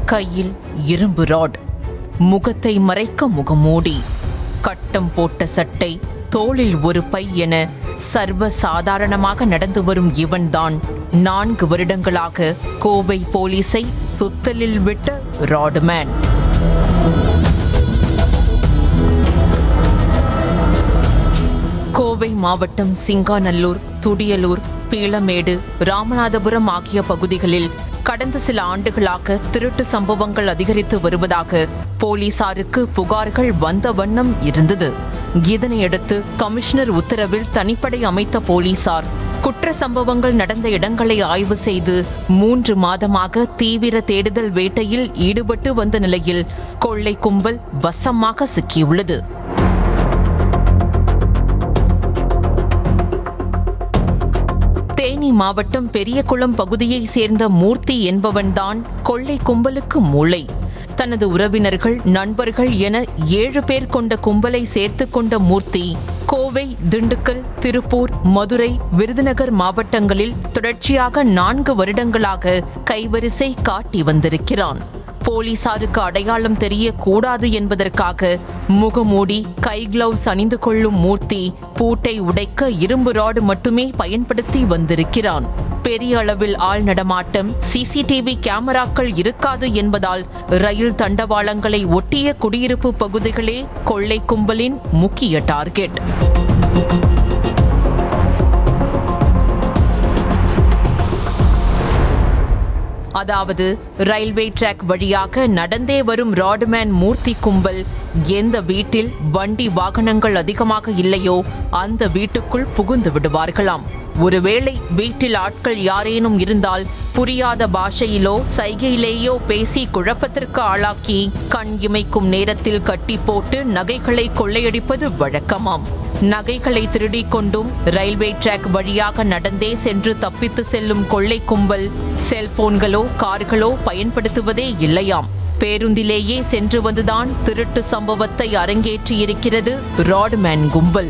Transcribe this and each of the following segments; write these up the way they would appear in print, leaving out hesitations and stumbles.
கையில் இரும்பு ராட், முகத்தை மறைக்க முகமூடி, கட்டம் போட்ட சட்டை, தோளில் ஒரு பை என சர்வ சாதாரணமாக நடந்து வரும் இவன்தான் 4 வருடங்களாக கோவை போலீஸை சுத்தலில் விட்ட ராட்மேன். கோவை மாவட்டம் சிங்காநல்லூர், துடியலூர், பீளமேடு, ராமநாதபுரம் ஆகிய பகுதிகளில் கடந்த சில ஆண்டுகளாக திருட்டு சம்பவங்கள் அதிகரித்து வருவதாக போலீசாருக்கு புகார்கள் வந்த வண்ணம் இருந்தது. இதனையடுத்து கமிஷனர் உத்தரவில் தனிப்படை அமைத்த போலீசார் குற்ற சம்பவங்கள் நடந்த இடங்களை ஆய்வு செய்து 3 மாதமாக தீவிர தேடுதல் வேட்டையில் ஈடுபட்டு வந்த நிலையில் கொள்ளை கும்பல் வசமாக சிக்கியுள்ளது. தேனி மாவட்டம் பெரியகுளம் பகுதியை சேர்ந்த மூர்த்தி என்பவன்தான் கொள்ளை கும்பலுக்கு மூளை. தனது உறவினர்கள், நண்பர்கள் என 7 பேர் கொண்ட கும்பலை சேர்த்து கொண்ட மூர்த்தி கோவை, திண்டுக்கல், திருப்பூர், மதுரை, விருதுநகர் மாவட்டங்களில் தொடர்ச்சியாக 4 வருடங்களாக கைவரிசை காட்டி வந்திருக்கிறான். போலீசாருக்கு அடையாளம் தெரியக்கூடாது என்பதற்காக முகமூடி, கை கிளவுஸ் அணிந்து கொள்ளும் மூர்த்தி பூட்டை உடைக்க இரும்பு ராடு மட்டுமே பயன்படுத்தி வந்திருக்கிறான். பெரிய அளவில் ஆள் நடமாட்டம், சிசிடிவி கேமராக்கள் இருக்காது என்பதால் ரயில் தண்டவாளங்களை ஒட்டிய குடியிருப்பு பகுதிகளே கொள்ளை கும்பலின் முக்கிய டார்கெட். அதாவது ரயில்வே டிராக் வழியாக நடந்தே வரும் ராட்மேன் மூர்த்தி கும்பல் எந்த வீட்டில் வண்டி வாகனங்கள் அதிகமாக இல்லையோ அந்த வீட்டுக்குள் புகுந்து விடுவார்களாம். ஒருவேளை வீட்டில் ஆட்கள் யாரேனும் இருந்தால் புரியாத பாஷையிலோ சைகையிலேயோ பேசி குழப்பத்திற்கு ஆளாக்கி கண் இமைக்கும் நேரத்தில் கட்டி போட்டு நகைகளை கொள்ளையடிப்பது வழக்கமாம். நகைகளை திருடிக் கொண்டும் ரயில்வே டிராக் வழியாக நடந்தே சென்று தப்பித்து செல்லும் கொள்ளை கும்பல் செல்போன்களோ கார்களோ பயன்படுத்துவதே இல்லையாம். பேருந்திலேயே சென்று வந்துதான் திருட்டு சம்பவத்தை அரங்கேற்றியிருக்கிறது ராட்மேன் கும்பல்.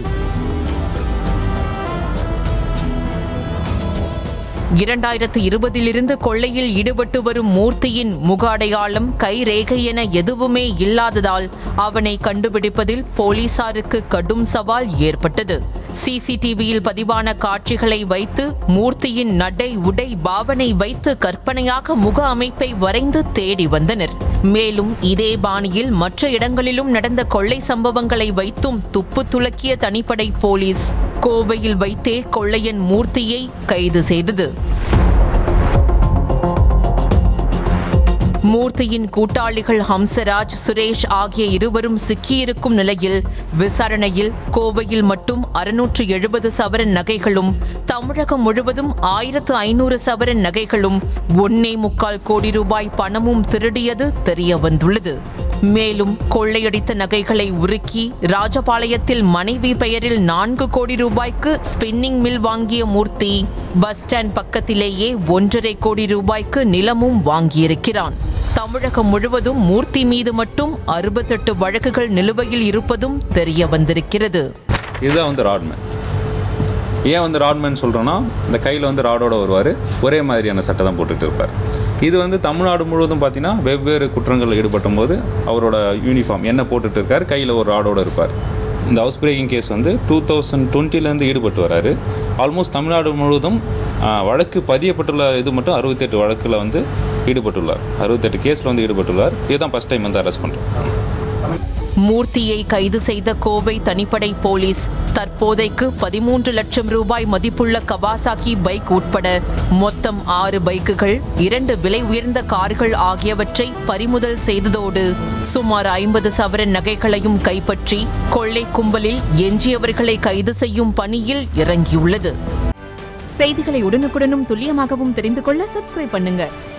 2020 கொள்ளையில் ஈடுபட்டு வரும் மூர்த்தியின் முக அடையாளம், கைரேகை என எதுவுமே இல்லாததால் அவனை கண்டுபிடிப்பதில் போலீசாருக்கு கடும் சவால் ஏற்பட்டது. சிசிடிவியில் பதிவான காட்சிகளை வைத்து மூர்த்தியின் நடை, உடை, பாவனை வைத்து கற்பனையாக முக அமைப்பை வரைந்து தேடி வந்தனர். மேலும் இதே பாணியில் மற்ற இடங்களிலும் நடந்த கொள்ளை சம்பவங்களை வைத்தும் துப்பு துலக்கிய தனிப்படை போலீஸ் கோவையில் வைத்தே கொள்ளையன் மூர்த்தியை கைது செய்தது. மூர்த்தியின் கூட்டாளிகள் ஹம்சராஜ், சுரேஷ் ஆகிய இருவரும் சிக்கியிருக்கும் நிலையில் விசாரணையில் கோவையில் மட்டும் 670 சவரன் நகைகளும், தமிழகம் முழுவதும் 1500 சவரன் நகைகளும், 1.25 கோடி ரூபாய் பணமும் திருடியது தெரிய வந்துள்ளது. மேலும் கொள்ளையடித்த நகைகளை உருக்கி ராஜபாளையத்தில் மனைவி பெயரில் 4 கோடி ரூபாய்க்கு ஸ்பின்னிங் மில் வாங்கிய மூர்த்தி பஸ் ஸ்டாண்ட் பக்கத்திலேயே 1.5 கோடி ரூபாய்க்கு நிலமும் வாங்கியிருக்கிறான். தமிழகம் முழுவதும் மூர்த்தி மீது மட்டும் 68 வழக்குகள் நிலுவையில் இருப்பதும் தெரிய வந்திருக்கிறது. இதுதான் ராட்மேன். ஏன் ராட்மேன் சொல்கிறோன்னா, இந்த கையில் ராடோட வருவார், ஒரே மாதிரியான சட்டை தான் போட்டுட்டு இருப்பார். இது தமிழ்நாடு முழுவதும் பார்த்தீங்கன்னா வெவ்வேறு குற்றங்களில் ஈடுபட்டும் போது அவரோட யூனிஃபார்ம் என்ன போட்டுட்டு இருக்கார், கையில் ஒரு ராடோடு இருப்பார். இந்த ஹவுஸ் பிரேக்கிங் கேஸ் 2020 ஈடுபட்டு வராரு. ஆல்மோஸ்ட் தமிழ்நாடு முழுவதும் வழக்கு பதியப்பட்டுள்ள இது மட்டும் 68 வழக்கில் ஈடுபட்டுள்ளார். 68 கேஸில் ஈடுபட்டுள்ளார். இதுதான் ஃபர்ஸ்ட் டைம் அரெஸ்ட் பண்ணுறோம். மூர்த்தியை கைது செய்த கோவை தனிப்படை போலீஸ் தற்போதைக்கு 13 லட்சம் ரூபாய் மதிப்புள்ள கவாசாக்கி பைக் உட்பட மொத்தம் 6 பைக்குகள், 2 விலை உயர்ந்த கார்கள் ஆகியவற்றை பறிமுதல் செய்ததோடு சுமார் 50 சவரன் நகைகளையும் கைப்பற்றி கொள்ளை கும்பலில் எஞ்சியவர்களை கைது செய்யும் பணியில் இறங்கியுள்ளது. செய்திகளை உடனுக்குடனும் துல்லியமாகவும் தெரிந்து கொள்ள சப்ஸ்கிரைப் பண்ணுங்க.